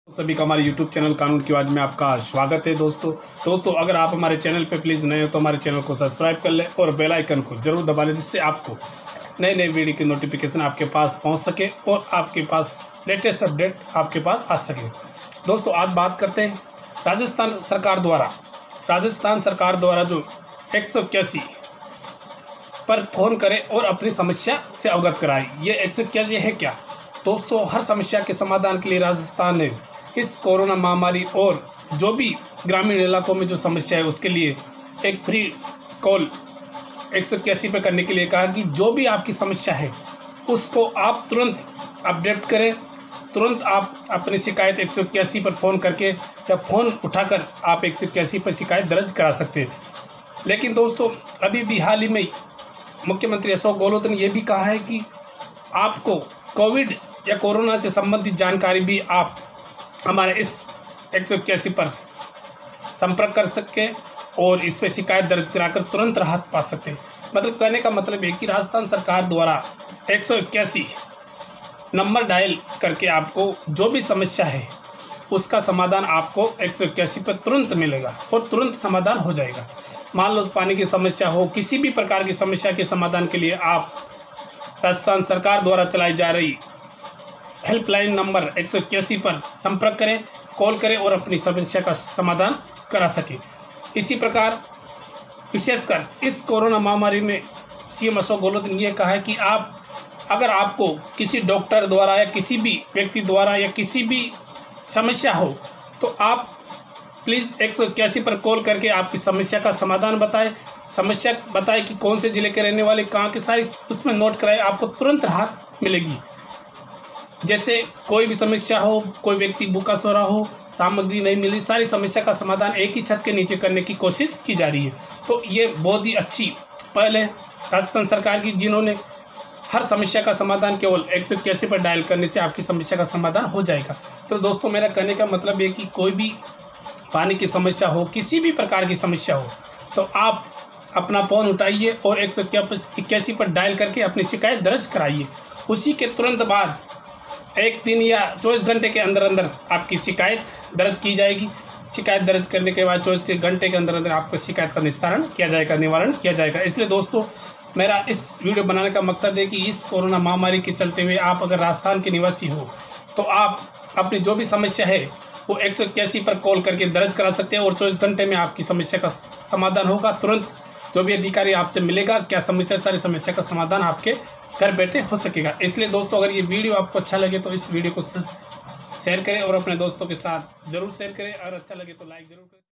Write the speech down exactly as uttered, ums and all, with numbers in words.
सभी का हमारे यूट्यूब चैनल कानून की आवाज़ में आपका स्वागत है। दोस्तों दोस्तों अगर आप हमारे चैनल पे प्लीज़ नए हो तो हमारे चैनल को सब्सक्राइब कर लें और बेल आइकन को जरूर दबा लें, जिससे आपको नए नए वीडियो की नोटिफिकेशन आपके पास पहुंच सके और आपके पास लेटेस्ट अपडेट आपके पास आ सके। दोस्तों आज बात करते हैं राजस्थान सरकार द्वारा राजस्थान सरकार द्वारा जो एक सौ इक्यासी पर फ़ोन करें और अपनी समस्या से अवगत कराएं। ये एक सौ इक्यासी है क्या? दोस्तों हर समस्या के समाधान के लिए राजस्थान ने इस कोरोना महामारी और जो भी ग्रामीण इलाकों में जो समस्या है उसके लिए एक फ्री कॉल एक सौ इक्यासी पर करने के लिए कहा कि जो भी आपकी समस्या है उसको आप तुरंत अपडेट करें। तुरंत आप अपनी शिकायत एक सौ इक्यासी पर फ़ोन करके या फ़ोन उठाकर आप एक सौ इक्यासी पर शिकायत दर्ज करा सकते हैं। लेकिन दोस्तों अभी भी हाल ही में मुख्यमंत्री अशोक गहलोत ने यह भी कहा है कि आपको कोविड या कोरोना से संबंधित जानकारी भी आप हमारे इस एक सौ इक्यासी पर संपर्क कर सके और इस पर शिकायत दर्ज कराकर तुरंत राहत पा सकते हैं। मतलब कहने का मतलब है कि राजस्थान सरकार द्वारा एक सौ इक्यासी नंबर डायल करके आपको जो भी समस्या है उसका समाधान आपको एक सौ इक्यासी पर तुरंत मिलेगा और तुरंत समाधान हो जाएगा। मान लो पानी की समस्या हो, किसी भी प्रकार की समस्या के समाधान के लिए आप राजस्थान सरकार द्वारा चलाई जा रही हेल्पलाइन नंबर एक सौ इक्यासी पर संपर्क करें, कॉल करें और अपनी समस्या का समाधान करा सकें। इसी प्रकार विशेषकर इस कोरोना महामारी में सीएम अशोक गहलोत ने यह कहा है कि आप अगर आपको किसी डॉक्टर द्वारा या किसी भी व्यक्ति द्वारा या किसी भी समस्या हो तो आप प्लीज़ एक सौ इक्यासी पर कॉल करके आपकी समस्या का समाधान बताएं। समस्या बताएं कि कौन से ज़िले के रहने वाले कहाँ के, सारी उसमें नोट कराएं, आपको तुरंत राहत मिलेगी। जैसे कोई भी समस्या हो, कोई व्यक्ति भूखा सो रहा हो, सामग्री नहीं मिली, सारी समस्या का समाधान एक ही छत के नीचे करने की कोशिश की जा रही है। तो ये बहुत ही अच्छी पहल है राजस्थान सरकार की, जिन्होंने हर समस्या का समाधान केवल एक सौ इक्यासी पर डायल करने से आपकी समस्या का समाधान हो जाएगा। तो दोस्तों मेरा कहने का मतलब है कि कोई भी पानी की समस्या हो, किसी भी प्रकार की समस्या हो, तो आप अपना फ़ोन उठाइए और एक सौ इक्यासी पर डायल करके अपनी शिकायत दर्ज कराइए। उसी के तुरंत बाद एक दिन या चौबीस घंटे के अंदर अंदर आपकी शिकायत दर्ज की जाएगी। शिकायत दर्ज करने के बाद चौबीस घंटे के अंदर अंदर आपको शिकायत का निस्तारण किया जाएगा, निवारण किया जाएगा। इसलिए दोस्तों मेरा इस वीडियो बनाने का मकसद है कि इस कोरोना महामारी के चलते हुए आप अगर राजस्थान के निवासी हो तो आप अपनी जो भी समस्या है वो एक सौ इक्यासी पर कॉल करके दर्ज करा सकते हैं और चौबीस घंटे में आपकी समस्या का समाधान होगा। तुरंत जो भी अधिकारी आपसे मिलेगा, क्या समस्या, सारी समस्या का समाधान आपके घर बैठे हो सकेगा। इसलिए दोस्तों अगर ये वीडियो आपको अच्छा लगे तो इस वीडियो को शेयर करें और अपने दोस्तों के साथ ज़रूर शेयर करें, और अच्छा लगे तो लाइक ज़रूर करें।